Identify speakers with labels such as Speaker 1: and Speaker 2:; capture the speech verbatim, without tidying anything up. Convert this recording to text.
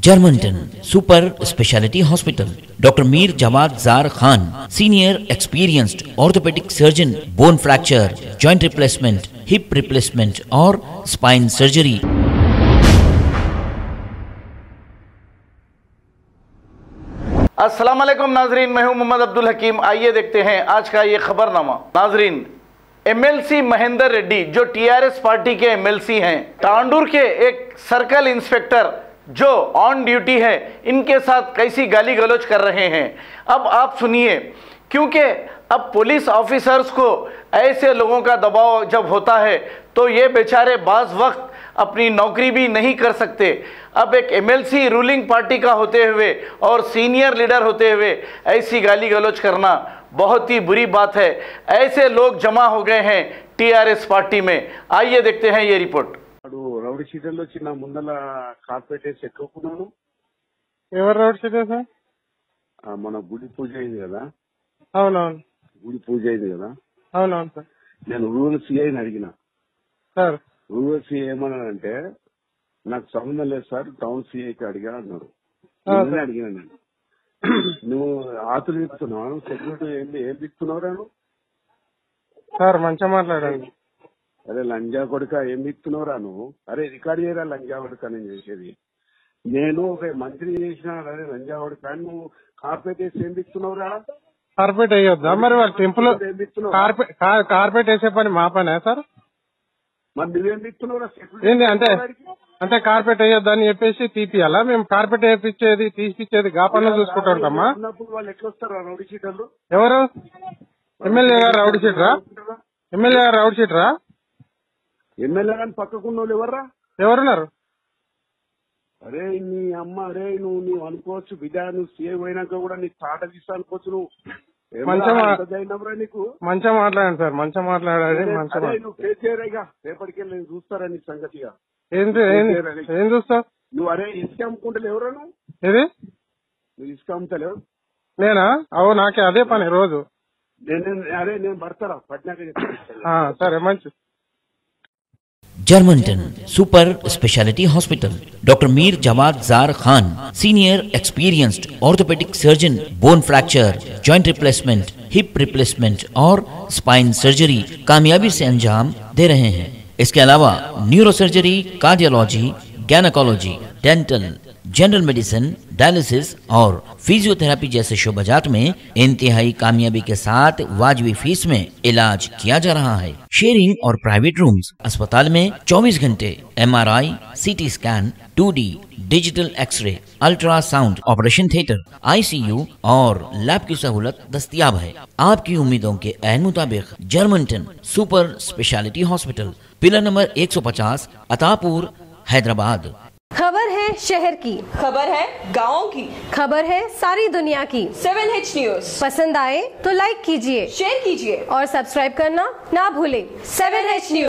Speaker 1: Germanton super speciality hospital, doctor Mir Jawad jar Khan, senior experienced orthopaedic surgeon, bone fracture, joint replacement, hip replacement और spine surgery.
Speaker 2: अस्सलाम वालेकुम नाजरीन, मैं हूं मोहम्मद अब्दुल हकीम। आइए देखते हैं आज का ये खबरनामा। नाजरीन, एमएलसी महेंद्र रेड्डी जो टीआरएस पार्टी के एमएलसी हैं, तांडूर के एक सर्कल इंस्पेक्टर जो ऑन ड्यूटी है, इनके साथ कैसी गाली गलौज कर रहे हैं। अब आप सुनिए, क्योंकि अब पुलिस ऑफिसर्स को ऐसे लोगों का दबाव जब होता है तो ये बेचारे बाज वक्त अपनी नौकरी भी नहीं कर सकते। अब एक एमएलसी रूलिंग पार्टी का होते हुए और सीनियर लीडर होते हुए ऐसी गाली गलौज करना बहुत ही बुरी बात है। ऐसे लोग जमा हो गए हैं टीआरएस पार्टी में। आइए देखते हैं ये रिपोर्ट।
Speaker 3: రౌడీ షీటర్లు వచ్చి నా ముందల కార్పెట్ వేసి ఎక్కుకున్నాను.
Speaker 4: ఎవరు రౌడీ షీటర్ సార్?
Speaker 3: మన గుడి పూజ అయింది కదా.
Speaker 4: అవునవును,
Speaker 3: గుడి పూజ అయింది కదా.
Speaker 4: అవునవును సార్.
Speaker 3: నేను రూరల్ సిఐని అడిగిన
Speaker 4: సార్.
Speaker 3: రూరల్ సిఐ ఏమన్నానంటే నాకు సంబంధం లేదు సార్, టౌన్ సిఐకి అడిగా అన్నారు. అడిగినా నేను, నువ్వు ఆతులు తిప్పుతున్నావు, సెక్యూరిటీ ఏం ఏం తిప్పుతున్నావు రాను
Speaker 4: సార్? మంచిగా మాట్లాడండి.
Speaker 3: అరే లంజా కొడుక ఏం తిప్పుతున్నావురా నువ్వు? అరే రికార్డ్ చేయరా లంజా కొడుక నేను చేసేది. నేను ఒక మంత్రి చేసిన అరే లంజా కొడుక, నువ్వు కార్పెట్ వేసి ఏం తిప్పుతున్నావురా?
Speaker 4: కార్పెట్ వేయొద్దా మరి? వాళ్ళ టెంపుల్ కార్పెట్ వేసే పని మా పనే సార్?
Speaker 3: మరి నువ్వేం తిప్పుతున్నావురా?
Speaker 4: ఏంటి అంటే అంటే కార్పెట్ వేయొద్దా అని చెప్పేసి తీపియాలా? మేము కార్పెట్ వేపించేది తీసిచ్చేది గా పనులు చూసుకుంటామా?
Speaker 3: వాళ్ళు ఎట్లా వస్తారా రౌడీ షీటర్లు?
Speaker 4: ఎవరు? ఎమ్మెల్యే గారు రౌడీ షీటరా? ఎమ్మెల్యే గారు రౌడీ షీటరా?
Speaker 3: ఎమ్మెల్యే గాని పక్కకున్న వాళ్ళు ఎవర్రా?
Speaker 4: ఎవరున్నారు?
Speaker 3: అరే నీ అమ్మ, అరే నువ్వు నువ్వు అనుకోవచ్చు బిడ్డ, నువ్వు సీఏ పోయినాక కూడా నీ తాట తీస్తా అనుకోవచ్చు. నువ్వు నీకు
Speaker 4: మంచిగా మాట్లాడండి సార్, మంచిగా మాట్లాడాలి.
Speaker 3: నువ్వు ఫేస్ చేయరేగా, రేపటికి వెళ్ళి నేను చూస్తారా నీ సంగతిగా?
Speaker 4: ఏం చూస్తావు
Speaker 3: నువ్వు? అరే ఇసుక అమ్ముకుంటలేవు ఎవరా నువ్వు?
Speaker 4: ఏది
Speaker 3: నువ్వు ఇసుక అమ్ముతలేవు?
Speaker 4: నేనా? అవు నాకే అదే పని రోజు.
Speaker 3: అరే నేను పడతారా పట్నాక చెప్తా.
Speaker 4: సరే మంచి.
Speaker 1: Germanton super speciality hospital, doctor Mir Jawad jar Khan, senior experienced orthopaedic surgeon, bone fracture, joint replacement, hip replacement और स्पाइन सर्जरी कामयाबी से अंजाम दे रहे हैं। इसके अलावा neuro surgery, cardiology, gynaecology, dental, general medicine, dialysis और फिजियोथेरेपी जैसे शोबाजात में इंतहाई कामयाबी के साथ वाजबी फीस में इलाज किया जा रहा है। शेयरिंग और प्राइवेट रूम्स, अस्पताल में चौबीस घंटे MRI, CT scan, two D digital x ray, ultrasound, operation theatre, ICU और लैब की सहूलत दस्तयाब है। आपकी उम्मीदों के ऐन मुताबिक Germanton super speciality hospital, pillar number एक सौ पचास, अतापुर, हैदराबाद।
Speaker 5: खबर है शहर की,
Speaker 6: खबर है गाँव की,
Speaker 5: खबर है सारी दुनिया की।
Speaker 6: सेवन एच न्यूज
Speaker 5: पसंद आए तो लाइक कीजिए,
Speaker 6: शेयर कीजिए
Speaker 5: और सब्सक्राइब करना ना भूलें। Seven H news.